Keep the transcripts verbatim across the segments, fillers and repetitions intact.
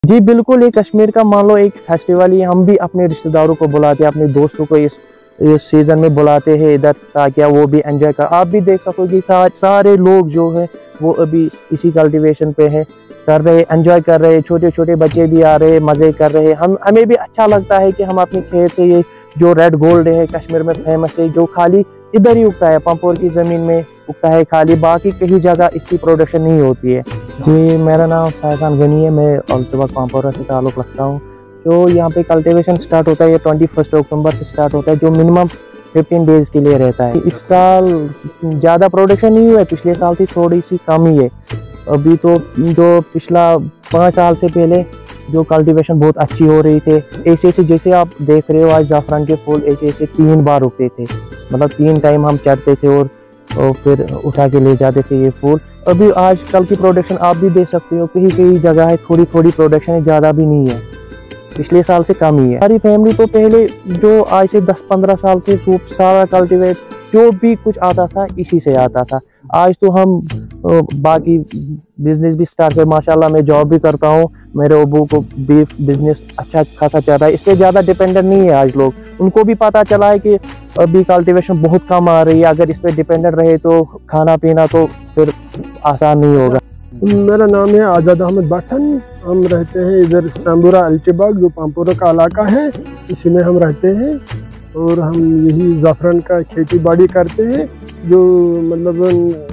जी बिल्कुल, ये कश्मीर का मान लो एक फेस्टिवल ही हम भी अपने रिश्तेदारों को बुलाते हैं, अपने दोस्तों को इस इस सीजन में बुलाते हैं इधर, ताकि वो भी एंजॉय कर। आप भी देख सकोगे सा, सारे लोग जो है वो अभी इसी कल्टीवेशन पे है, कर रहे एंजॉय कर रहे, छोटे छोटे बच्चे भी आ रहे मजे कर रहे। हम हमें भी अच्छा लगता है कि हम अपने खेत से ये जो रेड गोल्ड है कश्मीर में फेमस है, जो खाली इधर ही उगता है, पंपोर की जमीन में उगता है खाली, बाकी कहीं जगह इसकी प्रोडक्शन नहीं होती है। जी मेरा नाम फैजान गनी है, मैं अल्तबक पंपोरा से ताल्लुक़ रखता हूँ। जो यहाँ पे कल्टीवेशन स्टार्ट होता है ये ट्वेंटी फर्स्ट अक्टूबर से स्टार्ट होता है, जो मिनिमम फिफ्टीन डेज के लिए रहता है। इस साल ज़्यादा प्रोडक्शन नहीं हुआ है, पिछले साल थी थोड़ी सी कम ही है। अभी तो जो पिछला पाँच साल से पहले जो कल्टीवेशन बहुत अच्छी हो रही थे, ऐसे ऐसे जैसे आप देख रहे हो आज जाफरान के फूल ऐसे ऐसे तीन बार उगते थे, मतलब तीन टाइम हम चढ़ते थे और, और फिर उठा के ले जाते थे ये फूल। अभी आजकल की प्रोडक्शन आप भी देख सकते हो, कहीं कहीं जगह है थोड़ी थोड़ी प्रोडक्शन है, ज़्यादा भी नहीं है, पिछले साल से कम ही है। हमारी फैमिली तो पहले जो आज से दस पंद्रह साल से सूप सारा कल्टीवेट जो भी कुछ आता था इसी से आता था। आज तो हम बाकी बिजनेस भी स्टार्ट है, माशाल्लाह मैं जॉब भी करता हूँ, मेरे अबू को भी बिजनेस अच्छा खासा चल रहा है, इससे ज़्यादा डिपेंडेंट नहीं है आज लोग। उनको भी पता चला है कि अभी कल्टीवेशन बहुत कम आ रही है, अगर इस पर डिपेंडेंट रहे तो खाना पीना तो फिर आसान नहीं होगा। मेरा नाम है आज़ाद अहमद बाठन, हम रहते हैं इधर सांबुरा अल्टीबाग जो पंपोरा का इलाका है, इसी में हम रहते हैं और हम यही ज़ाफ़रान का खेती बाड़ी करते हैं। जो मतलब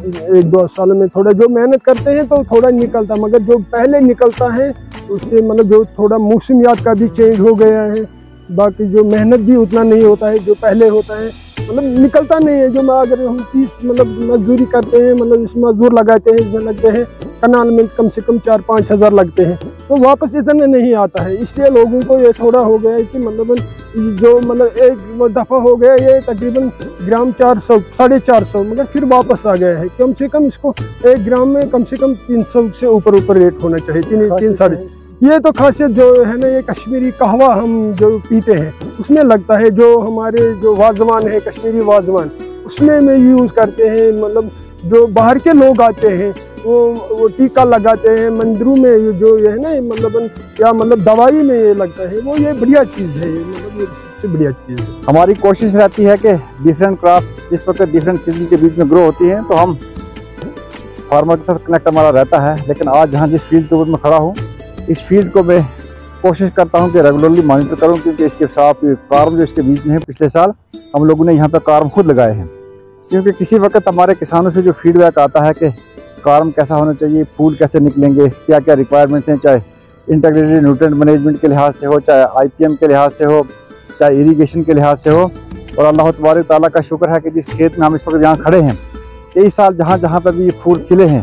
एक दो साल में थोड़ा जो मेहनत करते हैं तो थोड़ा निकलता, मगर जो पहले निकलता है उससे मतलब जो थोड़ा मौसमियात का भी चेंज हो गया है, बाकी जो मेहनत भी उतना नहीं होता है जो पहले होता है, मतलब निकलता नहीं है। जो अगर हम तीस मतलब मजदूरी करते हैं, मतलब इसमें मजदूर लगाते हैं, इसमें लगते हैं कनाल में कम से कम चार पाँच हज़ार लगते हैं, तो वापस इतने नहीं आता है। इसलिए लोगों को ये थोड़ा हो गया है कि मतलब जो मतलब एक दफ़ा हो गया ये तकरीबन ग्राम चार सौ साढ़े चार सौ मगर फिर वापस आ गया है। कम से कम इसको एक ग्राम में कम से कम तीन सौ से ऊपर ऊपर रेट होना चाहिए, तीन तीन साढ़े। ये तो खासियत जो है ना, ये कश्मीरी कहवा हम जो पीते हैं उसमें लगता है, जो हमारे जो वाजवान है कश्मीरी वाजवान उसमें में यूज़ करते हैं। मतलब जो बाहर के लोग आते हैं वो वो टीका लगाते हैं मंदिरों में, जो ये है ना मतलब या मतलब दवाई में ये लगता है, वो ये बढ़िया चीज़ है, मतलब ये सबसे बढ़िया चीज़ है। हमारी कोशिश रहती है कि डिफरेंट क्रॉप जिस वक्त डिफरेंट सीजन के बीच में ग्रो होती हैं तो हम फार्मर के साथ कनेक्ट हमारा रहता है। लेकिन आज जहाँ जिस फील्ड के ऊपर मैं खड़ा हूँ, इस फील्ड को मैं कोशिश करता हूँ कि रेगुलरली मॉनिटर करूँ, क्योंकि इसके साथ कार्म जो इसके बीच में है, पिछले साल हम लोगों ने यहाँ पे कार्म खुद लगाए हैं। क्योंकि किसी वक्त हमारे किसानों से जो फीडबैक आता है कि कार्म कैसा होना चाहिए, फूल कैसे निकलेंगे, क्या क्या रिक्वायरमेंट्स हैं, चाहे इंटीग्रेटेड न्यूट्रिएंट मैनेजमेंट के लिहाज से हो, चाहे आई पी एम के लिहाज से हो, चाहे इरीगेशन के लिहाज से हो। और अल्लाह तबारक ताला का शुक्र है कि जिस खेत में हम इस वक्त यहाँ खड़े हैं, कई साल जहाँ जहाँ पर भी ये फूल खिले हैं,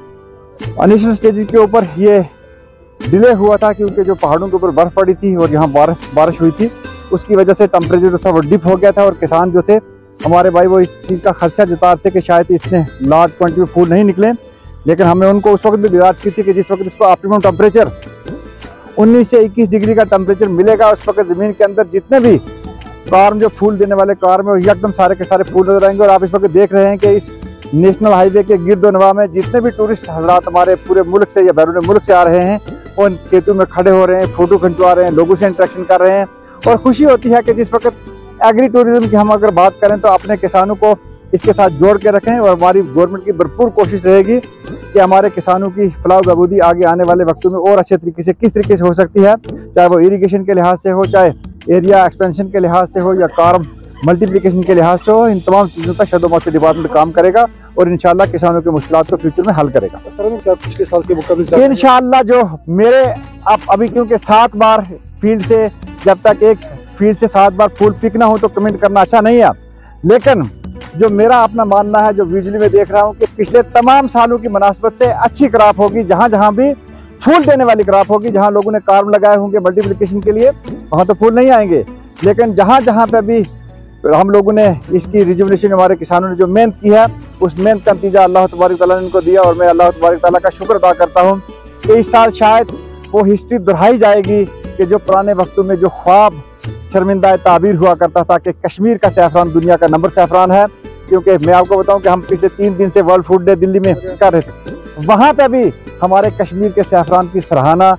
इनिशियल स्टेज के ऊपर ये डिले हुआ था क्योंकि जो पहाड़ों के ऊपर बर्फ़ पड़ी थी और यहाँ बारिश बारिश हुई थी, उसकी वजह से टेम्परेचर जो था वो डिप हो गया था। और किसान जो थे हमारे भाई वो इस चीज़ का खदशा जताते थे कि शायद इसने लार्ज क्वांटिटी में फूल नहीं निकले। लेकिन हमने उनको उस वक्त भी गुजारिश की थी कि जिस वक्त इसको ऑप्टिमम टेम्परेचर उन्नीस से इक्कीस डिग्री का टेम्परेचर मिलेगा, उस वक्त ज़मीन के अंदर जितने भी कार्म जो फूल देने वाले कार्म है एकदम सारे के सारे फूल नजर आएंगे। और आप इस वक्त देख रहे हैं कि इस नेशनल हाईवे के गिरदोनवा में जितने भी टूरिस्ट हजरात हमारे पूरे मुल्क से या बैरून मुल्क से आ रहे हैं, वो इन खेतों में खड़े हो रहे हैं, फोटो खिंचवा रहे हैं, लोगों से इंटरेक्शन कर रहे हैं। और खुशी होती है कि जिस वक्त एग्री टूरिज्म की हम अगर बात करें तो अपने किसानों को इसके साथ जोड़ के रखें। और हमारी गवर्नमेंट की भरपूर कोशिश रहेगी कि हमारे किसानों की फलाह बहबूदी आगे आने वाले वक्तों में और अच्छे तरीके से किस तरीके से हो सकती है, चाहे वो इरीगेशन के लिहाज से हो, चाहे एरिया एक्सपेंशन के लिहाज से हो, या कार्म मल्टीप्लिकेशन के लिहाज से हो। इन तमाम चीज़ों का शहद मौसम डिपार्टमेंट काम करेगा और इंशाल्लाह किसानों के मुश्किलात को फ्यूचर में हल करेगा। पिछले साल के मुकाबले इंशाल्लाह जो मेरे अब अभी क्योंकि सात बार फील्ड से, जब तक एक फील्ड से सात बार फूल पिक ना हो तो कमेंट करना अच्छा नहीं है। लेकिन जो मेरा अपना मानना है, जो विजुअली में देख रहा हूँ कि पिछले तमाम सालों की मुनासबत से अच्छी क्रॉप होगी। जहाँ जहाँ भी फूल देने वाली क्रॉप होगी, जहाँ लोगों ने कार्म लगाए होंगे मल्टीप्लिकेशन के लिए, वहाँ तो फूल नहीं आएंगे। लेकिन जहाँ जहाँ पे भी हम लोगों ने इसकी रिजुवनेशन, हमारे किसानों ने जो मेहनत की है, उस मेहनत का नतीजा अल्लाह तबारक ताला ने इनको दिया। और मैं अल्लाह तबारक ताला का शुक्र अदा करता हूँ कि इस साल शायद वो हिस्ट्री दोहराई जाएगी कि जो पुराने वक्तों में जो ख्वाब शर्मिंदा ताबीर हुआ करता था कि कश्मीर का सैफरान दुनिया का नंबर सैफरान है। क्योंकि मैं आपको बताऊं कि हम पिछले तीन दिन से वर्ल्ड फूड डे दिल्ली में कर रहे थे, वहाँ पे भी हमारे कश्मीर के सैफरान की सराहना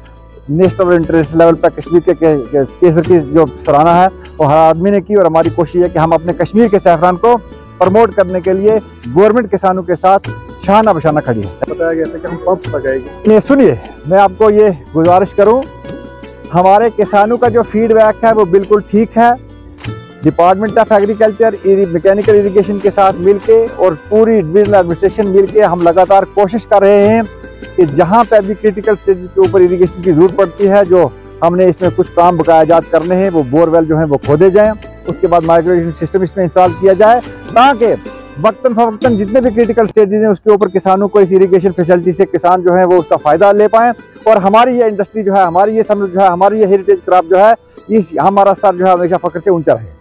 नेशनल और इंटरनेशनल लेवल पर कश्मीर के केसर की जो सराहना है वो हर आदमी ने की। और हमारी कोशिश है कि हम अपने कश्मीर के सैफरान को प्रमोट करने के लिए गवर्नमेंट किसानों के साथ शाना बशाना खड़ी है। बताया गया था कि हम पंप लगाएंगे। नहीं सुनिए, मैं आपको ये गुजारिश करूं, हमारे किसानों का जो फीडबैक है वो बिल्कुल ठीक है। Department of agriculture mechanical irrigation के साथ मिलके और पूरी डिविजनल एडमिनिस्ट्रेशन मिलके हम लगातार कोशिश कर रहे हैं कि जहां पे भी क्रिटिकल स्टेज के ऊपर इरिगेशन की जरूरत पड़ती है, जो हमने इसमें कुछ काम बकायाजात करने हैं, वो बोरवेल जो है वो खोदे जाएं, उसके बाद माइक्रो इरिगेशन सिस्टम इसमें इंस्टॉल किया जाए, ताकि वक्तन फवक्तन जितने भी क्रिटिकल स्टेजेस हैं उसके ऊपर किसानों को इस इरिगेशन फैसिलिटी से किसान जो है वो उसका फायदा ले पाएं। और हमारी ये इंडस्ट्री जो है, हमारी ये समझ जो है, हमारी ये हेरिटेज क्रॉप जो है, इस हमारा सर जो है हमेशा फख्र से ऊंचा रहे।